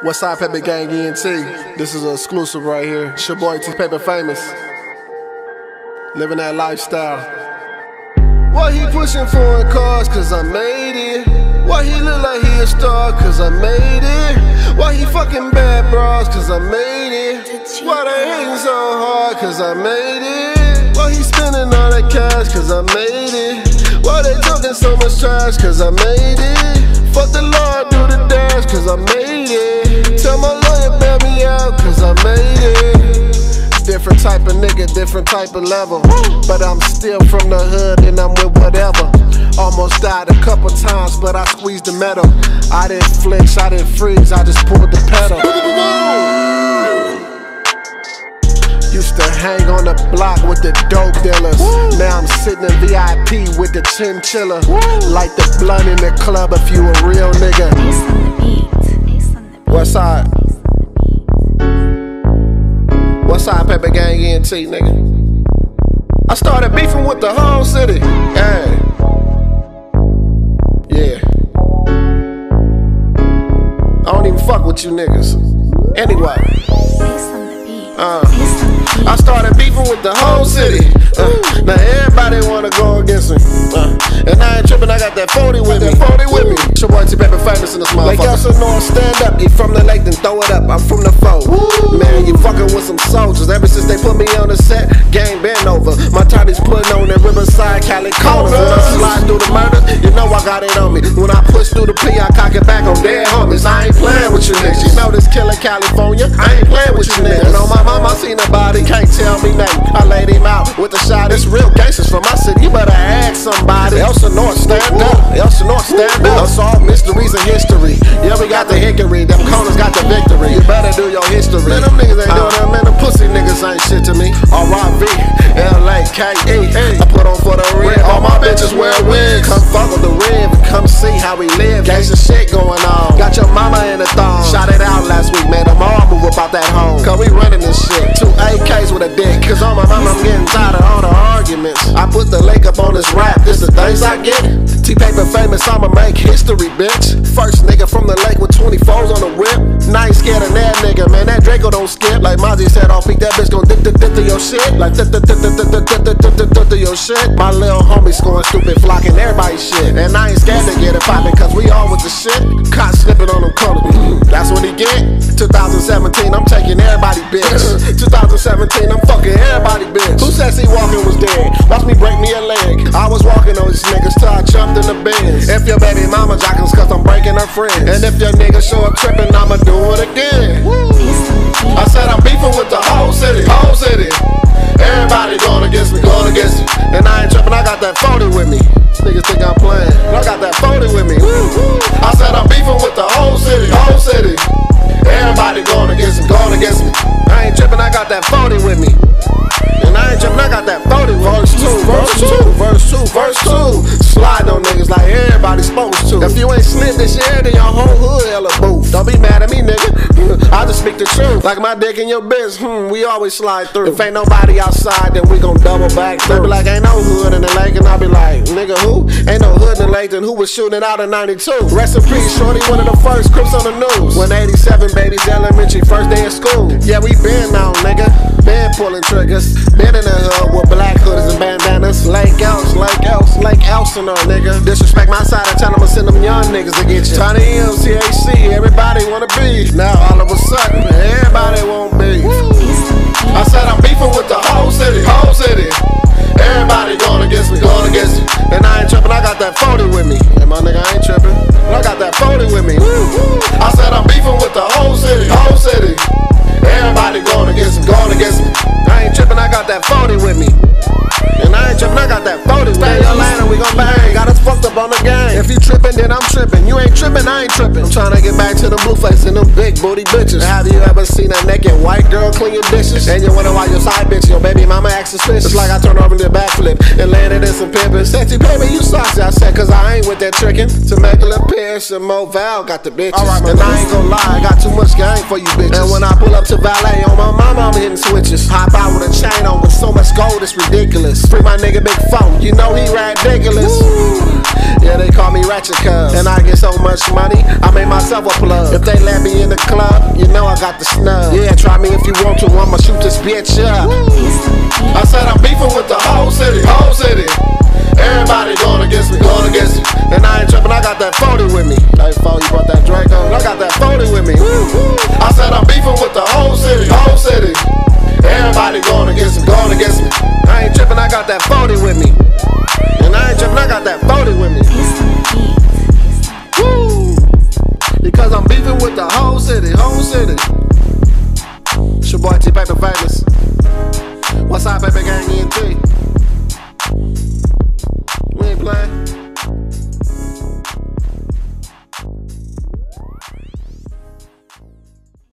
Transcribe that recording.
Westside Paper Gang ENT. This is an exclusive right here. It's your boy T Paper Famous. Living that lifestyle. What he pushing foreign cars, cause I made it. Why he look like he a star, cause I made it. Why he fucking bad bras, cause I made it. Why they hating so hard, cause I made it. Why he spending all that cash, cause I made it. Why they talking so much trash, cause I made it. Fuck the Lord, do the dash, cause I made it. Tell my lawyer bail me out, cause I made it. Different type of nigga, different type of level. But I'm still from the hood and I'm with whatever. Almost died a couple times, but I squeezed the metal. I didn't flinch, I didn't freeze, I just pulled the pedal. Used to hang on the block with the dope dealers. Now I'm sitting in VIP with the chinchilla. Light the blunt in the club if you a real nigga. Westside. Westside Paper Gang ENT, nigga. I started beefing with the whole city. Hey. Yeah. I don't even fuck with you niggas. Anyway. I started beefing with the whole city. Now everybody wanna go against me. And I ain't tripping, I got that 40 with me. It's your boy T Paper Famous in this motherfucker. Lake Elsinore, stand up. You from the lake, then throw it up. I'm from the foe. Man, you fucking with some soldiers. Ever since they put me on the set, game been over. My Tiny's putting on that Riverside, Cali corners. When I slide through the murder, you know I got it on me. When I push through the plea, I cock it back on dead homies. I ain't playing with you niggas. You know this killer California, I ain't playing with you niggas. And on my mama, I seen a body, can't tell me nothing. I laid him out with a shot. It's real gangsters from my city, you better ask somebody. Elsinore, stand up. Elsinore, stand up. Unsolved mysteries and history. Yeah, we got the hickory. Them corners got the victory. You better do your history. Man, them niggas ain't doing that. Man, them pussy niggas ain't shit to me. R.I.V. L.A.K.E. I put on for the red. All my bitches wear wigs. Come fuck with the rib. Come see how we live. Gangsta shit going on. Got your mama in the thong. Shot it out last week, man. Them all move about that home. Cause we running this shit. 2 AKs with a dick. Cause on my mama, I'm getting tired of all the arguments. I put the lake up on this rap. This the things I get. T Paper Famous, I'ma make history, bitch. First nigga from the lake with 24s on the whip. Now ain't scared of that nigga, man. That Draco don't skip. Like Mozzie said, I'll peek that bitch gon' dip to your shit. Like to your shit. My little homie scoring stupid, flocking everybody's shit. And I ain't scared to get it poppin', cause we all with the shit. Caught slipping on them corners. That's what he get. 2017, I'm taking everybody, bitch. 2017, I'm fucking everybody, bitch. Who says he walking was dead? Watch me break me a leg. I was walking on these niggas till I jumped in the bins. If your baby mama jockin' cause I'm breaking her friends. And if your nigga show up trippin', I'ma do it again. I said I'm beefing with the whole city. Everybody going against me, And I ain't trippin', I got that 40 with me. Niggas think I'm playing, but I got that 40 with me. I said I'm beefing with the whole city. Everybody going against me, I ain't trippin', I got that 40 with me. And I ain't trippin', I got that 40 with me. Verse 2. Slide on niggas like everybody's supposed to. If you ain't slid this year, then your whole hood hella booth. Don't be mad at me, nigga. I just speak the truth. Like my dick in your biz, we always slide through. If ain't nobody outside, then we gon' double back. They be like, ain't no hood in the lake, and I be like, nigga, who? Ain't no hood in the lake, then who was shooting it out in 92? Rest in peace, shorty, one of the first Crips on the news. When 87 babies elementary, first day of school. Yeah, we been now, nigga. Been pulling triggers. Been in the hood with black hoodies and bandanas. Lake Elsinore, nigga. Disrespect my side, I tell them I'ma send them young niggas to get you. Tiny M, THC, everybody wanna be. Now all of a sudden, everybody won't be. I said I'm beefing with the whole city. Everybody going against me, And I ain't trippin', I got that 40 with me. And my nigga, I ain't trippin', but I got that 40 with me. I said I'm beefing with the whole city. Everybody going against me, I ain't trippin', I got that 40 with me. And I ain't trippin', I got that 40 with me. Stay your lane and we gon' bang. Got us fucked up on the game. If you trippin', then I'm trippin'. You ain't trippin', I ain't trippin'. I'm tryna get back to the blue face and them big booty bitches. Have you ever seen a naked white girl clean your dishes? And you wonder why your side bitch, your baby mama acts suspicious. It's like I turned over and did a backflip and landed in some pimpin'. Said, baby, you saucy. I said, cause I ain't with that trickin'. To make a little pierce and Moval got the bitches. And I ain't gon' lie, I got too much game for you bitches. And when I pull up to valet on my mama, I'm hitting switches. Hop out with a chain on with so much gold, it's ridiculous. Free my nigga Big Phone, you know he ridiculous. Yeah, they call call me Ratchet Cuz. And I get so much money, I made myself a plug. If they let me in the club, you know I got the snub. Yeah, try me if you want to, I'ma shoot this bitch up. I said I'm beefing with the whole city, whole city.